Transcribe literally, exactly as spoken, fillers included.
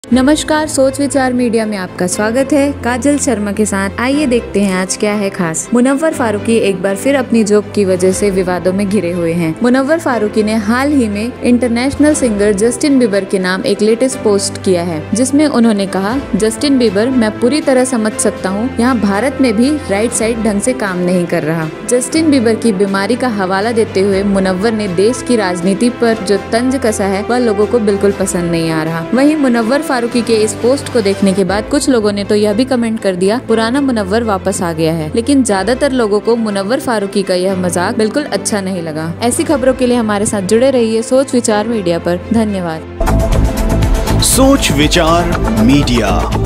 नमस्कार, सोच विचार मीडिया में आपका स्वागत है। काजल शर्मा के साथ आइए देखते हैं आज क्या है खास। मुनव्वर फारूकी एक बार फिर अपनी जोक की वजह से विवादों में घिरे हुए हैं। मुनव्वर फारूकी ने हाल ही में इंटरनेशनल सिंगर जस्टिन बीबर के नाम एक लेटेस्ट पोस्ट किया है, जिसमें उन्होंने कहा, जस्टिन बीबर, मैं पूरी तरह समझ सकता हूँ, यहाँ भारत में भी राइट साइड ढंग से काम नहीं कर रहा। जस्टिन बीबर की बीमारी का हवाला देते हुए मुनव्वर ने देश की राजनीति पर जो तंज कसा है वह लोगों को बिल्कुल पसंद नहीं आ रहा। वहीं मुनव्वर फारूकी के इस पोस्ट को देखने के बाद कुछ लोगों ने तो यह भी कमेंट कर दिया, पुराना मुनव्वर वापस आ गया है। लेकिन ज्यादातर लोगों को मुनव्वर फारूकी का यह मजाक बिल्कुल अच्छा नहीं लगा। ऐसी खबरों के लिए हमारे साथ जुड़े रहिए सोच विचार मीडिया पर। धन्यवाद। सोच विचार मीडिया।